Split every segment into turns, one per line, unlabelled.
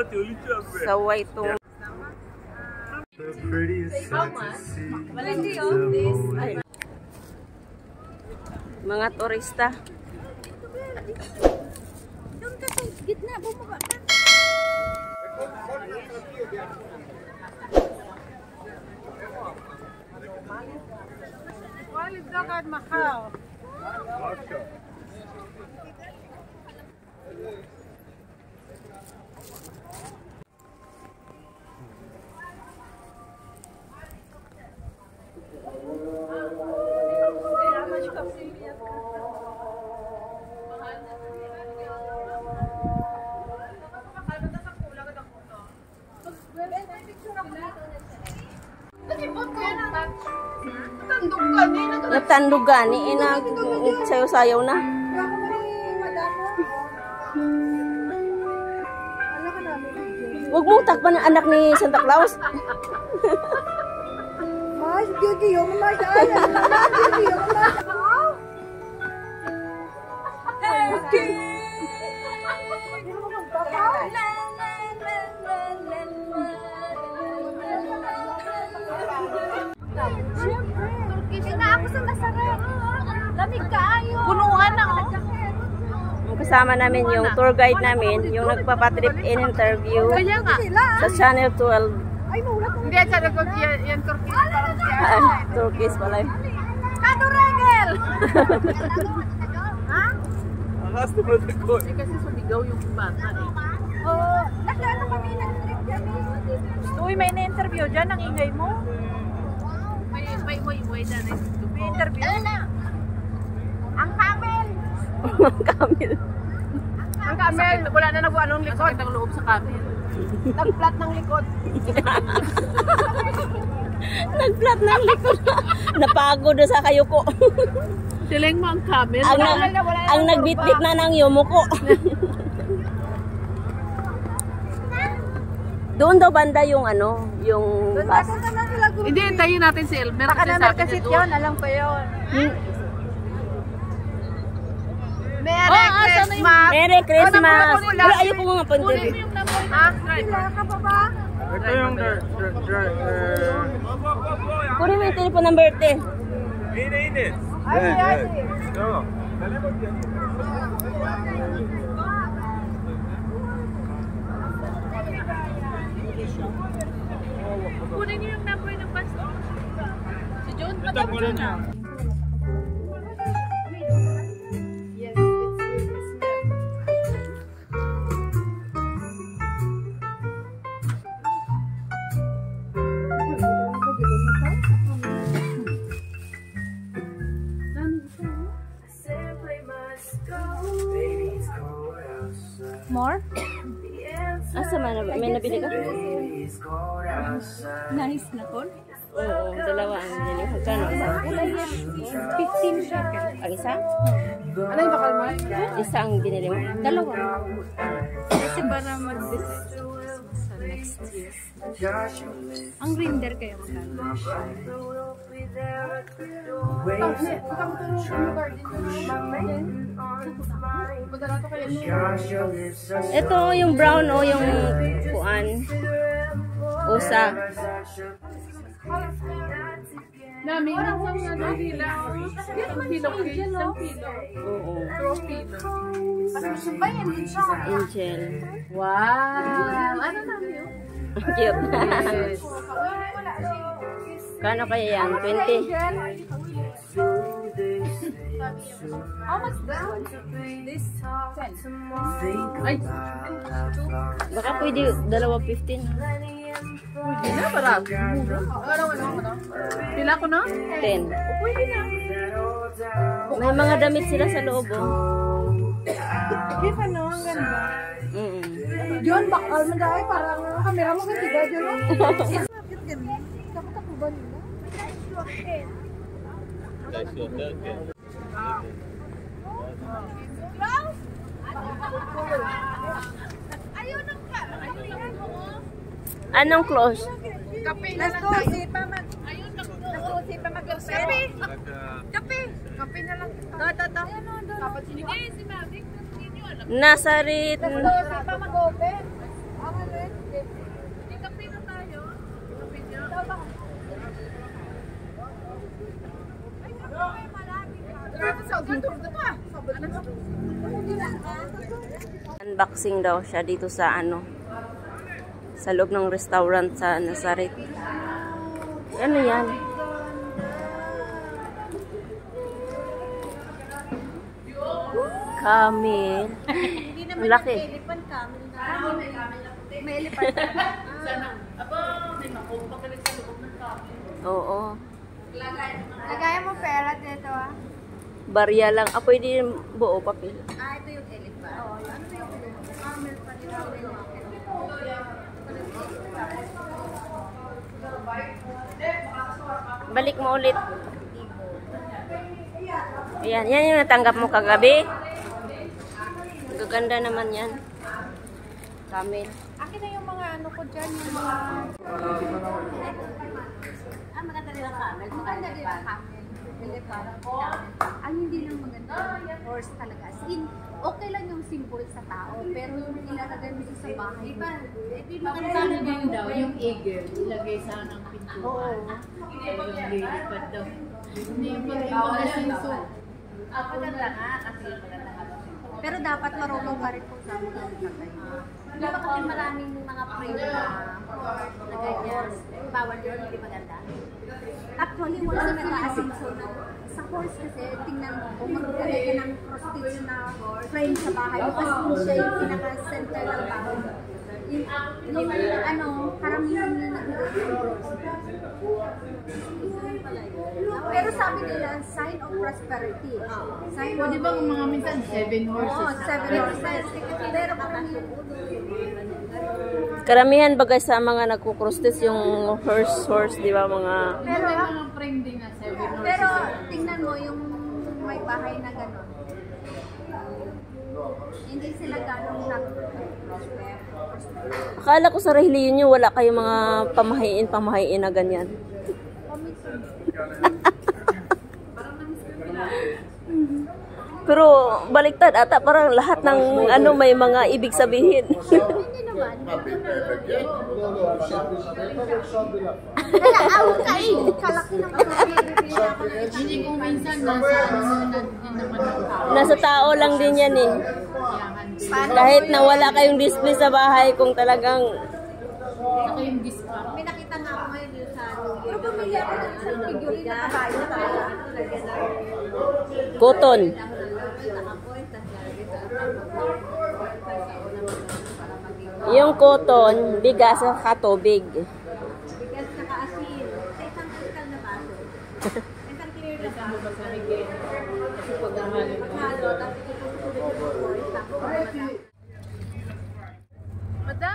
Saway itong mga turista.
Doon ka sa gitna, bumaba ka. Walid dagat Macau.
Natandog gani, sayo-sayaw na. Huwag mong takpan ng anak ni Santa Claus.
Mas, gigiyo mo mas. Gigiyo mo mas.
Ako sa Nazaret. Lamig kaayo. Punuan na oh.
Kasama namin yung tour guide namin, yung nagpapatrip in interview sa Channel 12.
Hindi at sana ko yung
Turkish pala.
Kado regel! Ha?
Kasi sumigaw yung bata eh.
Oo. Naglano kami ng trip dyan eh. Uy, may na-interview dyan. Ang ingay mo. May dyan eh. May interview. Ang camel!
Ang camel.
Ang camel! Wala na nabuan ng likod.
Ang loob sa camel.
Nag-flat ng likod.
Nag-flat ng likod. Napagod na sa kayuko.
Siling mo ang camel.
Ang nagbitbit na ng yumuko. Doon daw banda yung ano, yung bus.
Hindi, hintayin natin si Elmer.
Baka naman kasi yun, alam ko yun. Merry Christmas!
Merry Christmas! Wala, ayoko nga pandiri.
Ka pa ba?
Ito yung
Kunin mo yung telephone ng birthday.
Init.
Ay.
No.
Kunin niyo yung number ng bus. Si John,
Ito ko na.
More? Asa man na may nabili ka?
Nice na kon.
Oo, dalawa ang binili. Magkano isa?
15 shekels.
Ang isa?
Ano yung bakal mo?
Isa ang binili mo? Dalawa.
Kasi para mag-visit sa next year. Ang render kayo magkano?
Ito yung brown o yung kuan. Usa.
Namin, ang hila. Isang kilo.
Oo.
Subayan din siya.
Angel.
Wow! Ano namin yun?
Cute. Kano kaya yan? 20?
How much that? This 10.
Ay!
Baka pwede dalawa 15.
Pwede na, parang. Ano? Pila ko na?
10.
Pwede na.
May mga damit sila sa loob. Oh.
Hindi pa no, ang ganda.
John, bakal mo dahil parang kamera mo kasi gaya John.
Bakit ganun? Dapat ako ba nila?
Anong close?
Let's go, si pa mag... si pa mag... Kape na lang. To.
Nazaret.
Si pa mag-open.
unboxing daw siya dito sa ano, sa loob ng restaurant sa Nazareth. Ano yan? Camel. Ang laki.
Elephant camel na. May elephant.
Oo.
Lagayan mo pera dito ah.
Barya lang. Ah, pwede yung buo papel.
Ah, ito yung elephant. Oo. Ano yung camel pa rin?
Balik mo ulit. Ayan, yan yung natanggap mo kagabi. Gaganda naman yan. Camel.
Akin na yung mga ano ko dyan, yung mga... Ah, maganda din ang camel. Maganda din ang camel. Elephant. Ang hindi lang maganda, horse talaga. As in, okay lang yung symbol sa tao, pero yung ilalagay mo sa bahay, iba.
Maganda din daw, yung eagle, ilagay sa ng pintuan. Yung lilipad daw. Hindi yung mga sinso.
Maganda nga, kasi maganda nga. Pero dapat marunong ka rin kung saan mo naglagay. Di ba kasi maraming mga frame na ganyan. Bawal yun, hindi maganda. Actually, wala na nag-aasinso na. Sa horse kasi, tingnan mo, kung maglagay ka ng cross-stitch na frame sa bahay mo, kasi siya yung pinaka-center ng bahay mo. Yung ano, karamihan na naglagay ng cross-stitch. Pero sabi nila, sign of prosperity. Sign of...
Di ba kung mga minsan, 7 horses?
Oo, 7 horses. Pero karamihan
Karamihan bagay sa mga nagkukrustis yung horse, di ba mga...
Pero may mga frame din na 7 horses.
Pero tingnan mo yung may bahay na gano'n. Hindi sila gano'ng nag-prosper.
Akala ko sa reliyon nyo, wala kayong mga pamahiin na ganyan. Pero baliktad ata, parang lahat ng ano may mga ibig sabihin.
Hindi naman. Kaya ako kain. Kalaki ng
Hindi kung minsan nasa ano naman ang tao.
Nasa tao lang din yan eh. Kahit na wala kayong display sa bahay, kung talagang
Saka yung discount.
May nakita nga ako ngayon yung sa Pero pamilya ko ng isang figurine na kabayo na kaya.
cotton. Yung cotton, bigas at katubig.
Bigas na kaasin. Sa isang kristal na baso. Isang clear na baso.
Kasi pagdahalin mo.
Halo, tapos itutulog yung force. Tapos
Madam?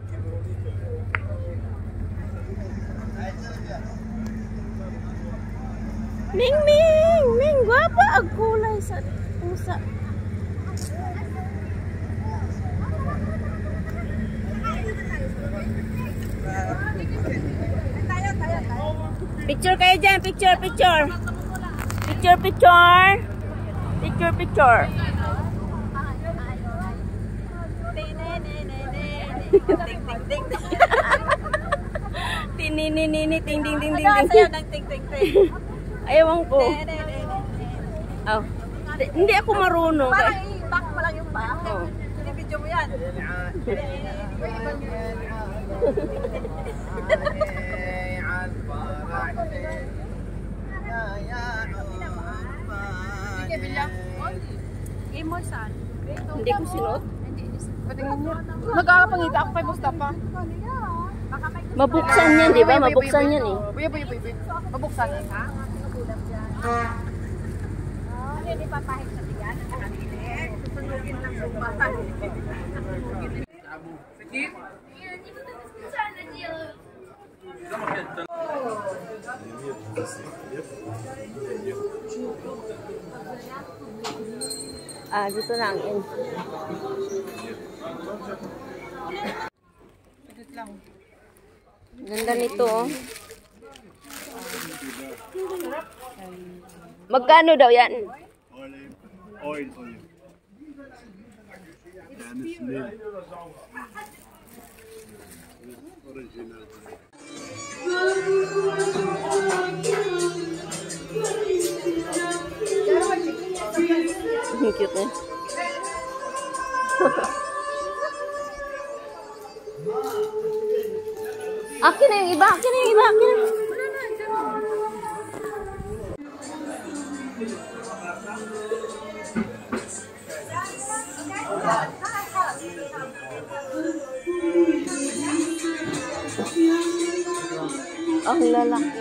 Ming Ming! Ming, gwapa ang kulay sa pusa. Picture kayo dyan, picture. Picture. Tininini, ting ding ding ding ding. Ayaw ko. Oh. Hindi ako marunong.
parang i-back mo lang yung back.
Oh.
Video mo yan. Emosan.
Hindi ko sinuot.
Magkakapangita ako kay Mustafa.
Mabuksan yan, di ba? Mabuksan yan eh.
Buya. Mabuksan.
Hindi papahit sa tiyan. Susundugin ng sumbatan.
Ah, dito lang. Ganda nito, oh. Magkano daw yan?
Oil. And it's milk. Original.
Ang cute eh. Akin na yung iba, akin na yung iba, akin na. Ang lalaki.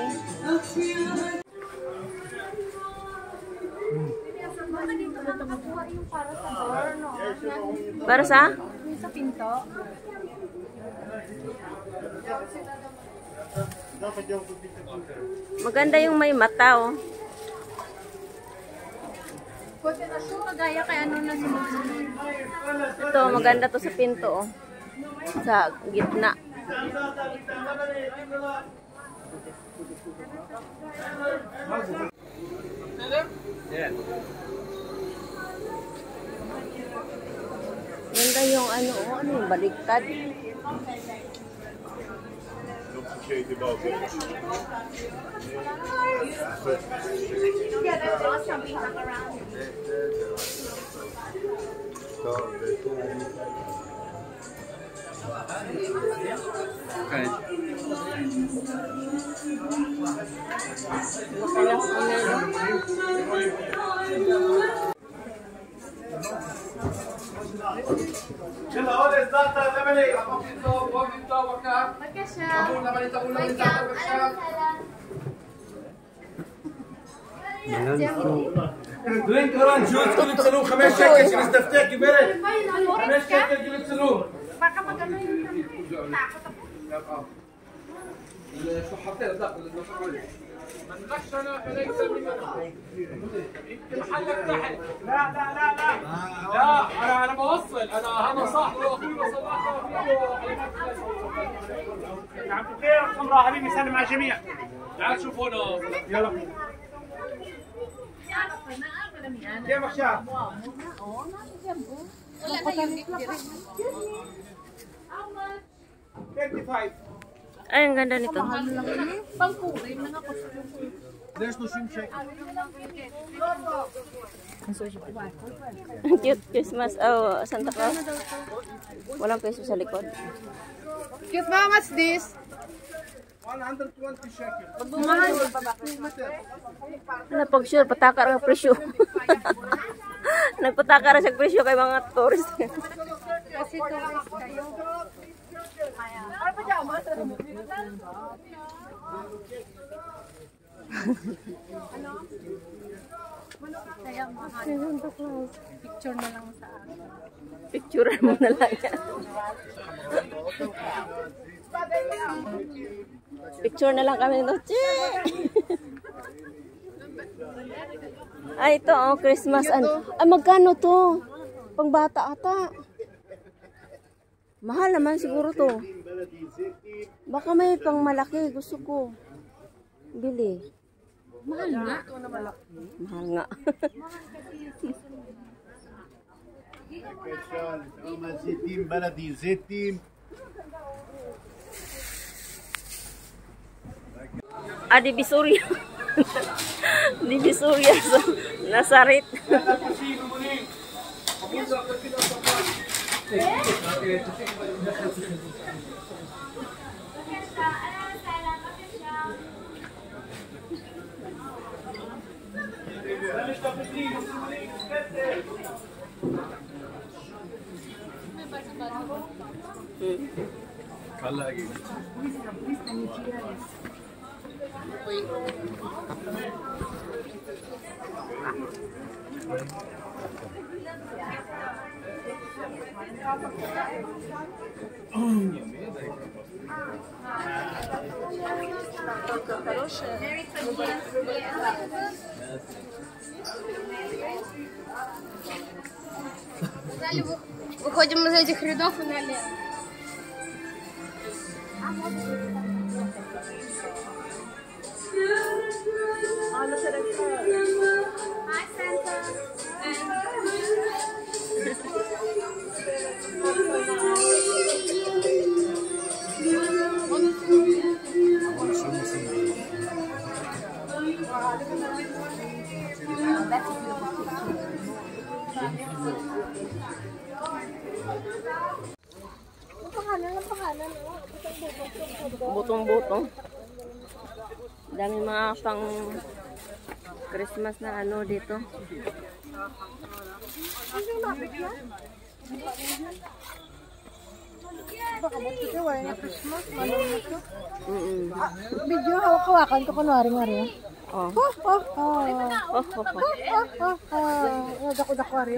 Para sa?
Sa pinto.
Maganda yung may mata, oh.
Kagaya kay ano na sunod-sunod.
Ito, maganda to sa pinto, oh. Sa gitna. Ganda yung ano, oh, ano yung baliktad.
Don't forget about it. Okay.
درينك اورانجوز كله تسلوه 5 شيكل شو استفتاك كبيره 5 شيكل كله تسلوه
Baka magano yung takot ako.
شو حطيت لا من غشنا فليس مننا انت محلك تحت لا لا لا لا لا انا بوصل انا صاحبي واخوي وصلنا
عم بخير خمرة حبيبي سلم على الجميع.
تعال شوفونا
يلا كيفك شاب؟
Wala na yung dikdiri.
55.
Ay, ang ganda nito.
Pangkurin na ako sa
ليش نشيم شيك؟
Cute Christmas. Oh, Santa Claus. Walang peso sa likod.
Cute ba? What's this?
120 شيكل.
Ano, pag sure, patakar ang presyo. Nagpatakar sa presyo kay mga tourist.
Kasi tourist kayo. Kaya mahal. Picture na lang sa akin.
Picture mo na lang yan. Picture na lang kami nito. Ay, ito, oh, Christmas. Ay, magkano to? Pangbata ata. Mahal naman siguro to. Baka may pang malaki. Gusto ko. Bili.
Mahal nga.
Mahal nga.
زيتين بلدي زيتين.
Di Bisuria. Di Bisuria sa Nazaret.
Выходим из этих рядов и налево. Hi, Santa.
Butong-butong. Dami mga pang Christmas na ano dito.
Video, hawak-hawakan ko kunwari-wari.
Oh.
Daku-dakwari.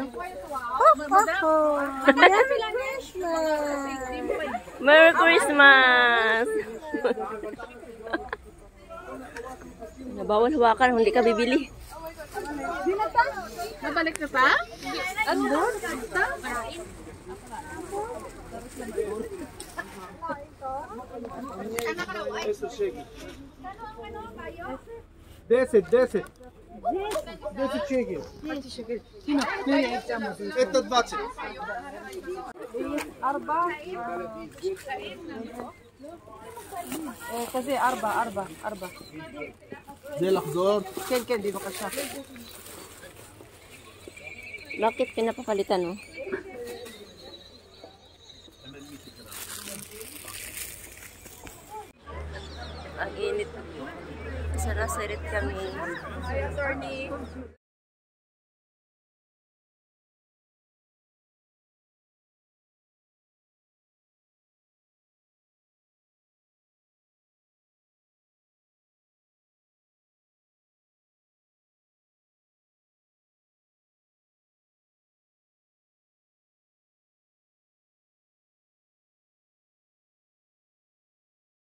Merry Christmas!
Merry Christmas! Bawal hawakan, hindi ka bibili.
Nabalik na pa?
Andun?
Десять шекель. Это 20.
Kasi arba.
זה לחזור.
כן, di baka.
Bakit pinapapalitan, no? Ang init. Sa Nazaret kami.